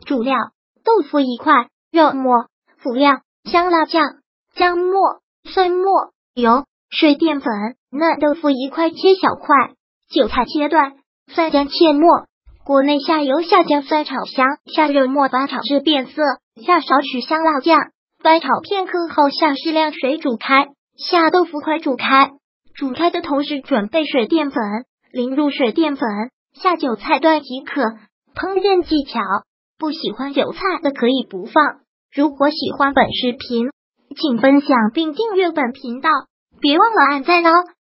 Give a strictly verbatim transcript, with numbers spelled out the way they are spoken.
主料：豆腐一块，肉末，辅料：香辣酱、姜末、蒜末、油、水淀粉。嫩豆腐一块切小块，韭菜切段，蒜姜切末。锅内下油，下姜蒜炒香，下肉末翻炒至变色，下少许香辣酱，翻炒片刻后下适量水煮开，下豆腐块煮开。煮开的同时准备水淀粉，淋入水淀粉，下韭菜段即可。烹饪技巧：不喜欢韭菜的可以不放。如果喜欢本视频，请分享并订阅本频道，别忘了按赞哦。